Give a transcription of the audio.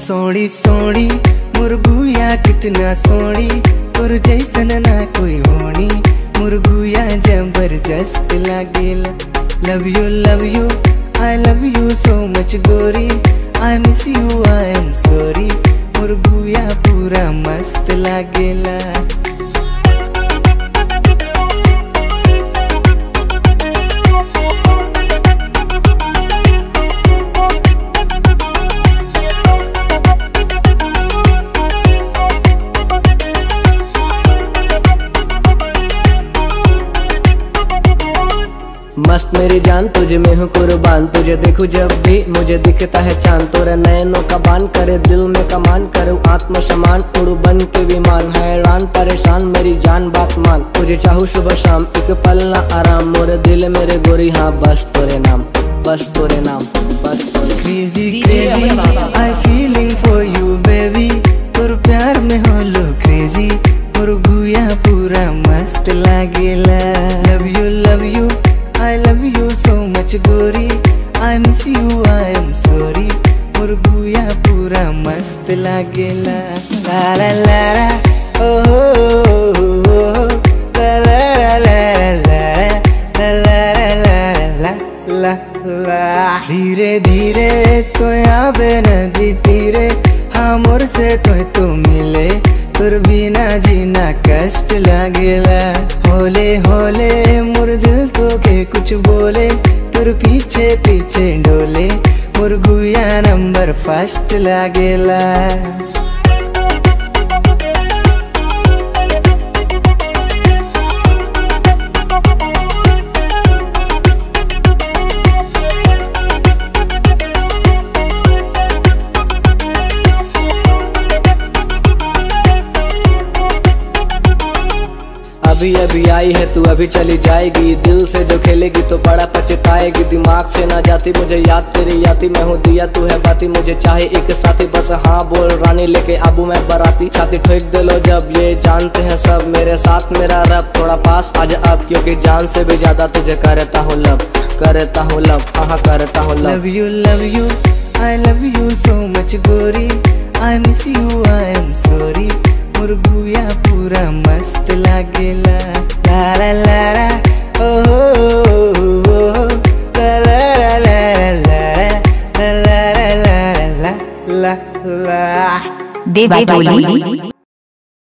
सोड़ी सोड़ी मुर्गुया कितना सोड़ी, तोर जैसन ना कोई होनी। मुर्गुया जबरदस्त लागेला। Love you I love you so much गोरी, I miss you I am sorry. मुर्गुया पूरा मस्त लागेला। मस्त मेरी जान तुझे मैं हूँ कुर्बान, तुझे देखूं जब भी मुझे दिखता है चांद। तोरे नयनों का बान करे दिल में कमान, करूँ आत्म समान उड़ू बन के विमान। हैरान परेशान मेरी जान बात मान, तुझे चाहूँ सुबह शाम एक पल ना आराम। मोरे दिल मेरे गोरी हाँ बस तोरे नाम, बस तोरे नाम, बस तोरे। Crazy crazy I feeling for you baby, तोर प्यार में हो लो क्रेजी। मुर्गुया पूरा मस्त लागेला। Love you I love you so much गोरी, I miss you I am sorry। मुर्गुया पूरा मस्त लागेला। ला ला ला ला ओ हो हो, ला ला ला ला ला ला ला। धीरे धीरे तो आवे नदी तीरे, हाँ मोर से तो मिले। तोर बिना जीना कष्ट लागेला। होले होले मोर दिल तो के कुछ बोले, तोर पीछे पीछे डोले। मुर्गुया नंबर फर्स्ट लागेला। अभी अभी आई है तू अभी चली जाएगी, दिल से जो खेलेगी तो बड़ा पछताएगी। दिमाग से ना जाती मुझे याद तेरी आती, मैं हूँ दिया तू है बाती। मुझे चाहे एक साथी बस हाँ बोल रानी, लेके आबू मैं बराती। छाती ठोक दे लो जब ये जानते हैं सब, मेरे साथ मेरा रब थोड़ा पास आज अब। क्योंकि जान से भी ज्यादा तुझे करता हूँ लव, करता हूँ लव, हाँ करता हूँ love. Love you I love you so much गोरी, I miss you I am sorry. मुर्गुया पूरा मस्त लागेला। ला ला ला ला ओ हो हो, ला ला ला ला ला ला ला ला ला ला। देवा टोली।